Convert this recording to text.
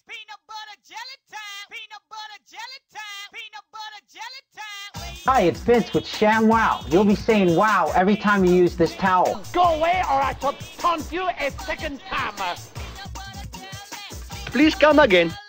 peanut butter jelly time. Peanut butter jelly time. Peanut butter jelly time. Hi, it's Vince with Sham Wow. You'll be saying wow every time you use this towel. Go away or I shall taunt you a second time. Please come again.